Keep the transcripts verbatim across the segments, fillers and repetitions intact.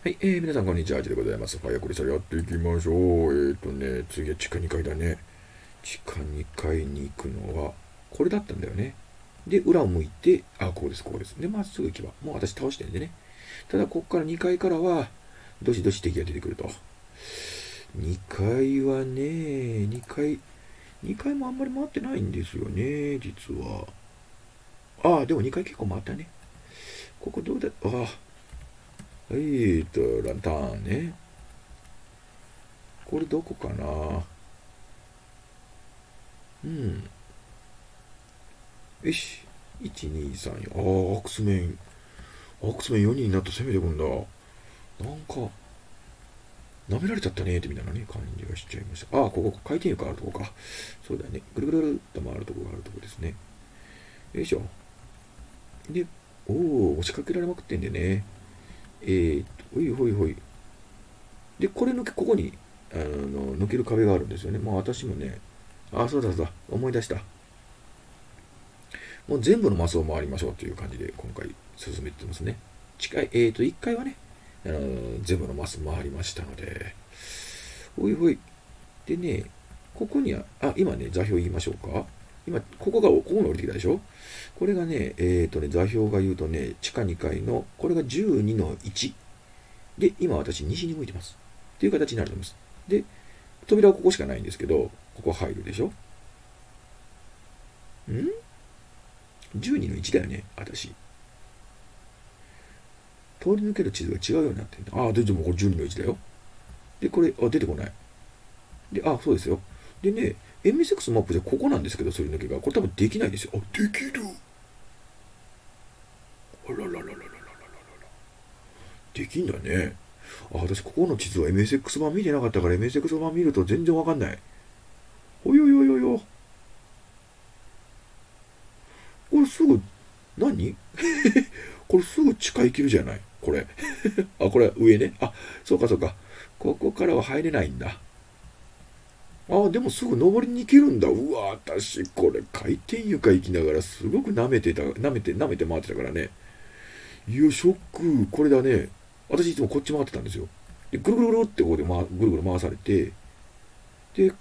はい、えー、皆さんこんにちは、アジでございます。ファイアクリスタルやっていきましょう。えーとね、次は地下にかいだね。地下にかいに行くのは、これだったんだよね。で、裏を向いて、あ、こうです、こうです。で、まっすぐ行けば、もう私倒してるんでね。ただ、ここからにかいからは、どしどし敵が出てくると。にかいはね、にかい、にかいもあんまり回ってないんですよね、実は。ああ、でもにかい結構回ったね。ここどうだ、ああ、えーと、ランタンね。これどこかな。うん。よし。いち、に、さん、よん。ああ、アクスメン。アクスメンよにんになって攻めてくんだ。なんか、舐められちゃったねってみたいなね、感じがしちゃいました。ああ、ここ、回転力あるとこか。そうだね。ぐるぐるぐるっと回るとこがあるとこですね。よいしょ。で、おお、押しかけられまくってんでね。えーっと、ほいほいほい。で、これ抜け、ここに、あの、抜ける壁があるんですよね。まあ私もね、あ、そうだそうだ、思い出した。もう全部のマスを回りましょうという感じで今回進めてますね。近い、えーと、いっかいはね、あのー全部のマス回りましたので、ほいほい。でね、ここには、あ、今ね、座標言いましょうか。今、ここが、ここに降りてきたでしょ。これがね、えーとね、座標が言うとね、地下にかいの、これがじゅうにのいち。で、今私西に向いてます。っていう形になると思います。で、扉はここしかないんですけど、ここ入るでしょ。ん ?じゅうに のいちだよね、私。通り抜ける地図が違うようになってるんだ。ああ、でもこれじゅうにのいちだよ。で、これ、あ、出てこない。で、あ、そうですよ。でね、エムエスエックス マップじゃここなんですけど、それ抜けが。これ多分できないですよ。あ、できる。あららららららららら。できんだね。あ、私ここの地図は エムエスエックス 版見てなかったから エムエスエックス 版見ると全然わかんない。およよよよ。これすぐ、何これすぐ地下行けるじゃない。これ。あ、これ上ね。あ、そうかそうか。ここからは入れないんだ。ああ、でもすぐ登りに行けるんだ。うわ、私、これ、回転床行きながら、すごく舐めてた、舐めて、舐めて回ってたからね。いや、ショック。これだね。私いつもこっち回ってたんですよ。で、ぐるぐるぐるってここで、ま、ぐるぐる回されて、で、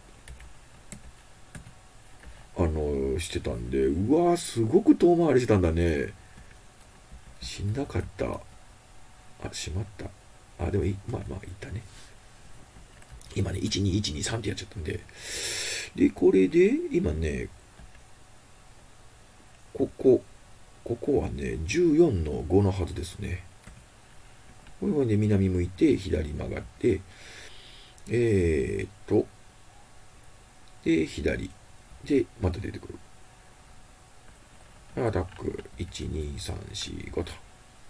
あの、してたんで、うわ、すごく遠回りしてたんだね。しんどかった。あ、しまった。あ、でもいい、まあまあ、いったね。今ね、いち、に、いち、に、さんってやっちゃったんで。で、これで、今ね、ここ、ここはね、じゅうよんのごのはずですね。これはね、南向いて、左曲がって、えーっと、で、左。で、また出てくる。アタック、いち、に、さん、よん、ごと。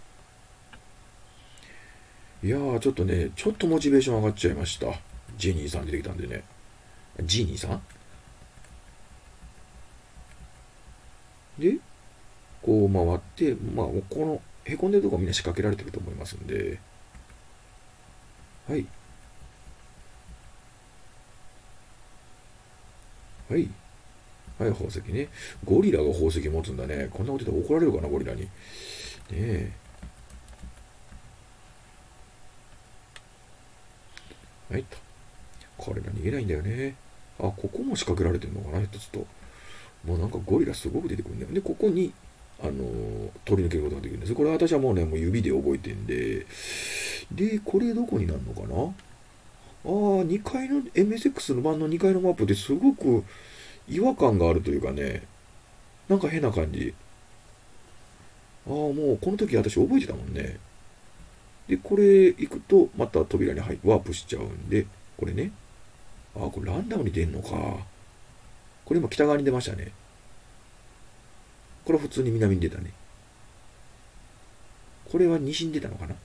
いやー、ちょっとね、ちょっとモチベーション上がっちゃいました。ジェニーさん出てきたんでね。ジーニーさんで、こう回って、まあ、この、へこんでるとこみんな仕掛けられてると思いますんで、はい。はい。はい、宝石ね。ゴリラが宝石持つんだね。こんなこと言ったら怒られるかな、ゴリラに。ねえ。はいと。これが逃げないんだよね。あ、ここも仕掛けられてるのかな、一つと。もうなんかゴリラすごく出てくるんだよ。で、ここに、あのー通り抜けることができるんです。これ私はもうね、もう指で覚えてんで。で、これどこになるのかな。ああ、にかいの エムエスエックス の版のにかいのマップってすごく違和感があるというかね、なんか変な感じ。ああ、もうこの時私覚えてたもんね。で、これ行くと、また扉に入ワープしちゃうんで、これね。ああ、これランダムに出んのか。これ今北側に出ましたね。これは普通に南に出たね。これは西に出たのかな。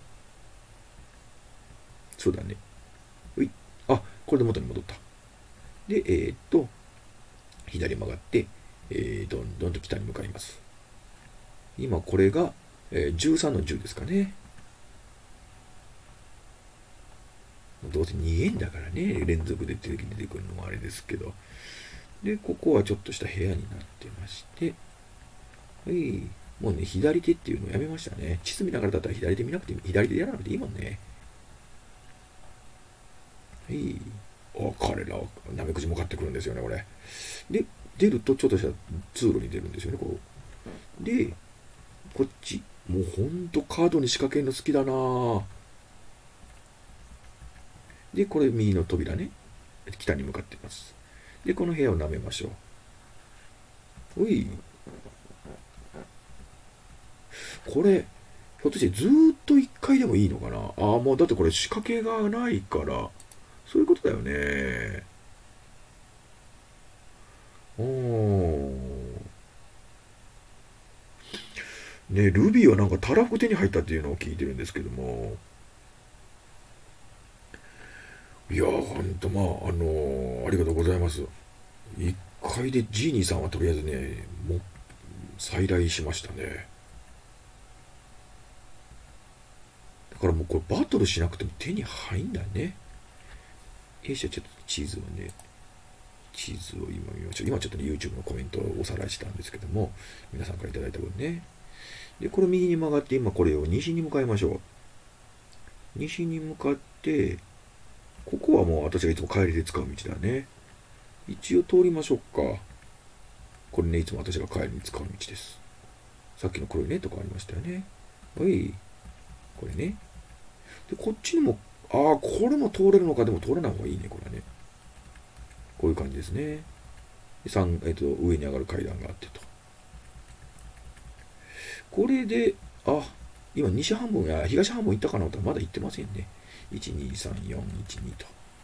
そうだね。うい。あ、これで元に戻った。で、えー、っと、左曲がって、えー、どんどんと北に向かいます。今これが、えー、じゅうさんのじゅうですかね。どうせにげんだからね、連続で出てくるのもあれですけど。で、ここはちょっとした部屋になってまして、はい。 もうね、左手っていうのをやめましたね。地図見ながらだったら左手見なくていい、左手やらなくていいもんね。はい。あ、彼らはナメクジも買ってくるんですよね、これ。で、出るとちょっとした通路に出るんですよね、こう。で、こっち。もうほんとカードに仕掛けるの好きだなぁ。で、これ右の扉ね。北に向かっています。で、この部屋を舐めましょう。おい。これ、ひょっとしてずーっといっかいでもいいのかな。ああ、もうだってこれ仕掛けがないから、そういうことだよね。おー。ね、ルビーはなんかたらふく手に入ったっていうのを聞いてるんですけども、いやー、ほんと、まあ、あのーありがとうございます。いっかいでジーニーさんはとりあえずね、もう、再来しましたね。だからもうこれバトルしなくても手に入んだね。よいしょ、ちょっと地図をね、地図を今見ましょう。今ちょっと、ね、YouTube のコメントをおさらいしたんですけども、皆さんからいただいた分ね。で、これ右に曲がって、今これを西に向かいましょう。西に向かって、ここはもう私がいつも帰りで使う道だね。一応通りましょうか。これね、いつも私が帰りに使う道です。さっきの黒いねとかありましたよね。はい。これね。で、こっちにも、ああ、これも通れるのか。でも通らない方がいいね、これはね。こういう感じですね。さん、えっと、上に上がる階段があってと。これで、あ、今西半分や東半分行ったかなとまだ行ってませんね。いち、に、さん、よん、いち、にと。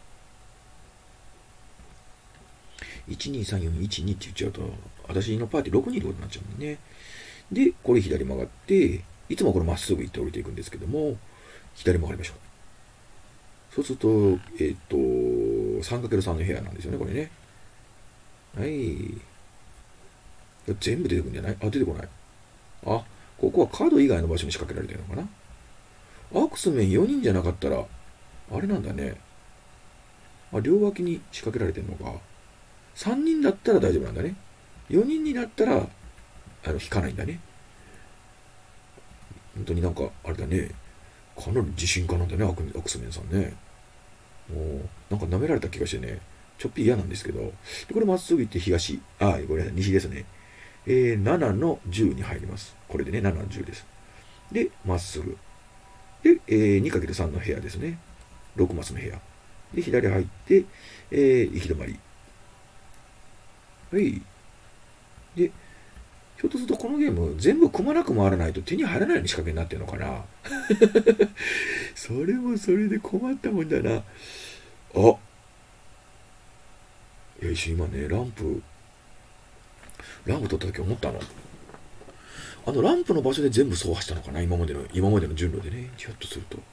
いち、に、さん、よん、いち、にって言っちゃうと、私のパーティーろくにんいることになっちゃうもんね。で、これ左曲がって、いつもこれまっすぐ行って降りていくんですけども、左曲がりましょう。そうすると、えっ、ー、と、さんかけるさん の部屋なんですよね、これね。はい。全部出てくるんじゃない？あ、出てこない。あ、ここはカード以外の場所に仕掛けられてるのかな？アクスメンよにんじゃなかったら、あれなんだね。あ、両脇に仕掛けられてるのか。さんにんだったら大丈夫なんだね。よにんになったら、あの、引かないんだね。本当になんか、あれだね。かなり自信家なんだね、アクアクスメンさんね。もう、なんか舐められた気がしてね、ちょっぴり嫌なんですけど、でこれまっすぐ行って東、あ、これ西ですね。えー、ななのじゅうに入ります。これでね、ななのじゅうです。で、まっすぐ。で、えー、にかけるさん の部屋ですね。ろくマスの部屋。で、左入って、えー、行き止まり。はい。で、ひょっとするとこのゲーム全部くまなく回らないと手に入らないように仕掛けになってるのかな。それもそれで困ったもんだな。あ、よし、今ね、ランプ、ランプ取った時思ったの。あのランプの場所で全部走破したのかな、今までの、今までの順路でね。ひょっとすると。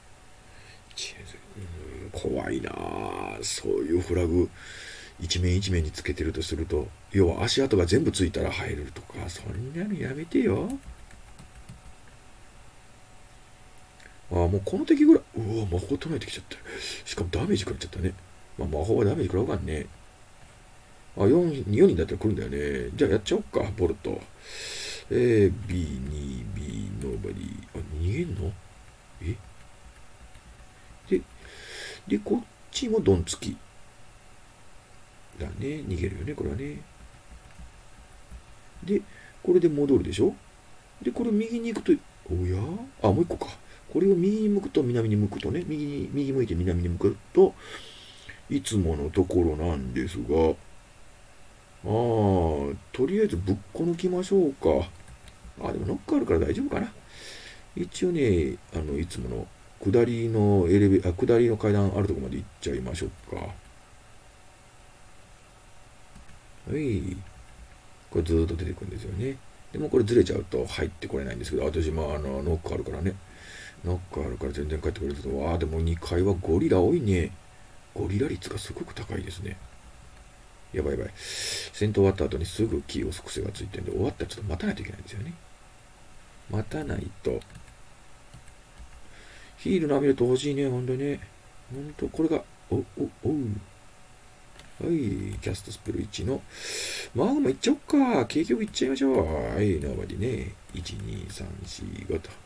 怖いなぁ。そういうフラグ、一面一面につけてるとすると、要は足跡が全部ついたら入るとか、そんなのやめてよ。ああ、もうこの敵ぐらい、うわ、魔法唱えてきちゃった。しかもダメージ食らっちゃったね。まあ、魔法はダメージ食らうからね。あ、よん、よにんだったら来るんだよね。じゃあやっちゃおっか、ボルト。えー、ビーに、ビー、ノーバディ。あ、逃げんの？えで、で、こっちもドンつき。だね。逃げるよね、これはね。で、これで戻るでしょ？で、これ右に行くと、おやあ、もう一個か。これを右に向くと南に向くとね、右に、右向いて南に向くと、いつものところなんですが、あー、とりあえずぶっこ抜きましょうか。あ、でもノックあるから大丈夫かな。一応ね、あの、いつもの下りのエレベあ、下りの階段あるところまで行っちゃいましょうか。はい。これずーっと出てくるんですよね。でもこれずれちゃうと入ってこれないんですけど、私、まあ、あの、ノックあるからね。ノックあるから全然帰ってくれるけど、ああ、でもにかいはゴリラ多いね。ゴリラ率がすごく高いですね。やばいやばい。戦闘終わった後にすぐキーを押す癖がついてるんで、終わったらちょっと待たないといけないんですよね。待たないと。ヒール舐めると欲しいね、ほんとにね。ほんと、これが、お、お、おう。 はい、キャストスペルいちの、マグマいっちゃおっか。結局いっちゃいましょう。はい、ノーバディね。いち、に、さん、よん、ごと。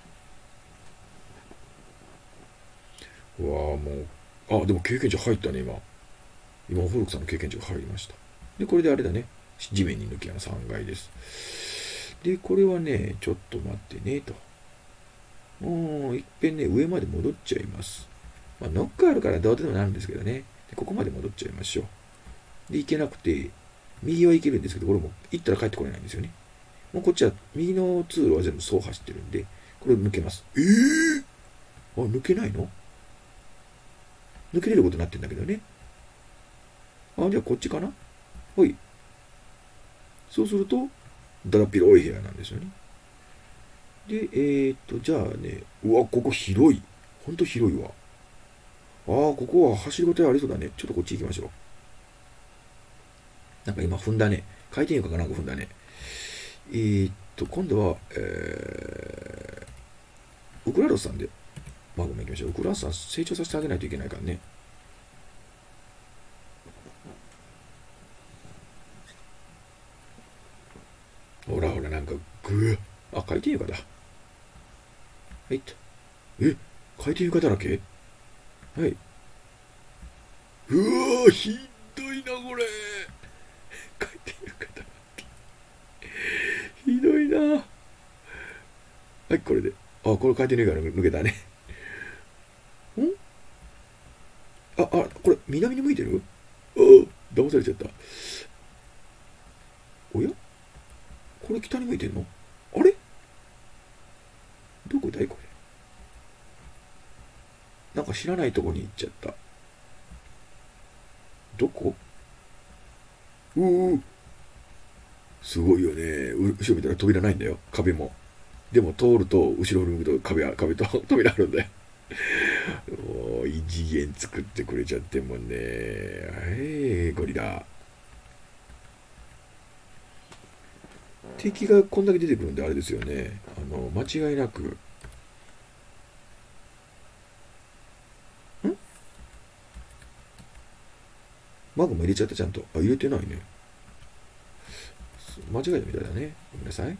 うわあ、もう、あ、でも経験値入ったね、今。今、フォルクさんの経験値が入りました。で、これであれだね。地面に抜き穴さん階です。で、これはね、ちょっと待ってね、と。もう、いっぺんね、上まで戻っちゃいます。まあ、ノックあるからどうでもなるんですけどね。でここまで戻っちゃいましょう。で、行けなくて、右は行けるんですけど、これも行ったら帰ってこれないんですよね。もうこっちは、右の通路は全部そう走ってるんで、これ抜けます。えぇ、ー、あ、抜けないの？抜けれることになってんだけどね。あ、じゃあこっちかな？はい。そうすると、だらっ広い部屋なんですよね。で、えー、っと、じゃあね、うわ、ここ広い。ほんと広いわ。ああ、ここは走りごたえありそうだね。ちょっとこっち行きましょう。なんか今踏んだね。回転床かなんか踏んだね。えー、っと、今度は、えー、ウクラロスさんで、マグマ行きましょう。ウクラロスさん成長させてあげないといけないからね。ほらほら、なんか、ぐー。あ、回転床だ。はいっと。え、回転床だらけ？はい。うわー、ひどいな、これ。回転床だらけ。ひどいな。はい、これで。あ、これ回転床抜けたね。んあ、あ、これ、南に向いてる？ああ、騙されちゃった。おや、これ北に向いてんの？あれ、どこだいこれ。なんか知らないとこに行っちゃった。どこ？うー、すごいよね。後ろ見たら扉ないんだよ。壁も。でも通ると、後ろを向くと壁は、壁と扉あるんだよ。もう異次元作ってくれちゃってんもんね。はい、ゴリラ。敵がこんだけ出てくるんであれですよね。あの、間違いなく。ん、マグマ入れちゃったちゃんと。あ、入れてないね。間違えたみたいだね。ごめんなさい。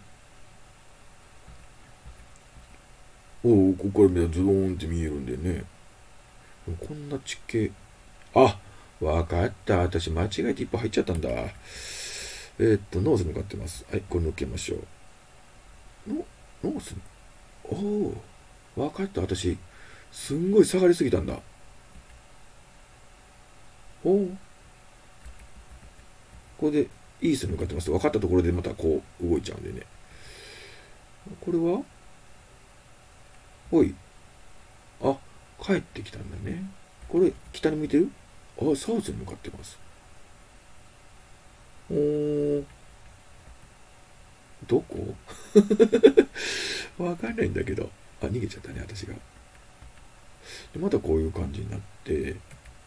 おお、ここから見たらズドーンって見えるんでね。こんな地形。あ、わかった。私間違えていっぱい入っちゃったんだ。えー、っと、ノースに向かってます。はい、これ抜けましょう。ノ、ノースに、おお、わかった。私、すんごい下がりすぎたんだ。おお、これで、イースに向かってます。分かったところでまたこう動いちゃうんでね。これは、おい。あ、帰ってきたんだね。これ、北に向いてる？あ、サウスに向かってます。おー、どこ？わかんないんだけど。あ、逃げちゃったね、私が。で、またこういう感じになって。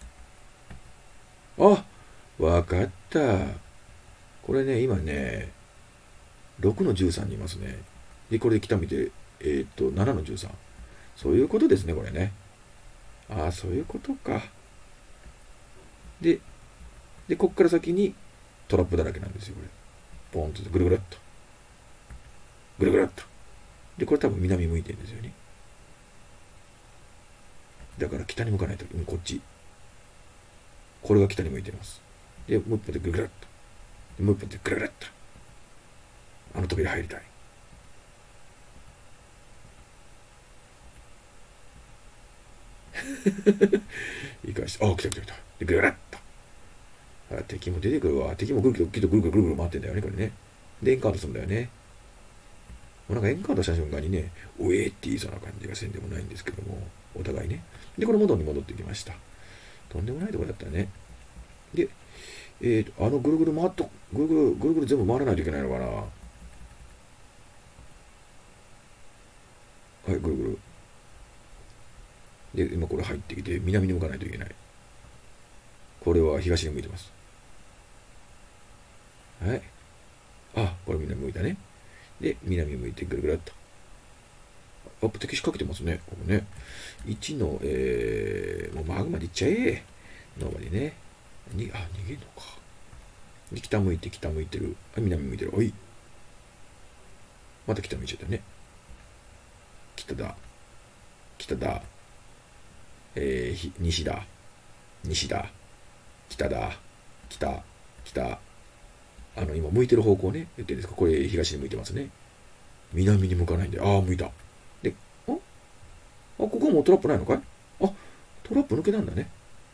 あ、わかった。これね、今ね、ろくのじゅうさんにいますね。で、これで北見て、えーっと、ななのじゅうさん。そういうことですね、これね。ああ、そういうことか。で、で、こっから先にトラップだらけなんですよ、これ。ポンとぐるぐるっと。ぐるぐるっと。で、これ多分南向いてるんですよね。だから北に向かないと、こっち。これが北に向いてます。で、もう一本でぐるぐるっと。もう一本でぐるぐるっと。あの扉入りたい。いいかして、あ、来た来た来た。で、ぐるぐるっと。あ、敵も出てくるわ。敵もぐるぐるぐるぐるぐるぐる回ってんだよね、これね。で、エンカウントするんだよね。もうなんかエンカウントした瞬間にね、おえーって言いそうな感じがせんでもないんですけども、お互いね。で、これ元に戻ってきました。とんでもないところだったね。で、えーと、あのぐるぐる回っと、ぐるぐる、ぐるぐる全部回らないといけないのかな。はい、ぐるぐる。で、今これ入ってきて、南に向かないといけない。これは東に向いてます。はい。あ、これ南向いたね。で、南向いてぐるぐるっと。あ、敵仕掛けてますね。ここね。いちの、えー、もうマグマでいっちゃえ。ノーマでね。 に、あ、逃げんのか。で、北向いて、北向いてる。あ、南向いてる。おい。また北向いちゃったね。北だ。北だ。えー、西だ。西だ。北だ。北。北。あの、今向いてる方向ね。言ってるんですか。これ東に向いてますね。南に向かないんで。ああ、向いた。で、ああ、ここはもうトラップないのかい？あ、トラップ抜けなんだね。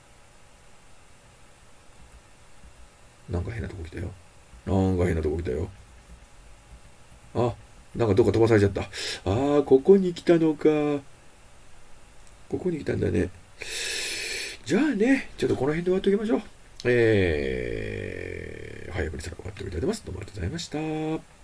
なんか変なとこ来たよ。なんか変なとこ来たよ。あ、なんかどっか飛ばされちゃった。ああ、ここに来たのか。ここに来たんだね。じゃあね、ちょっとこの辺で終わっておきましょう。えー、早くにさら終わっておきたいと思います。どうもありがとうございました。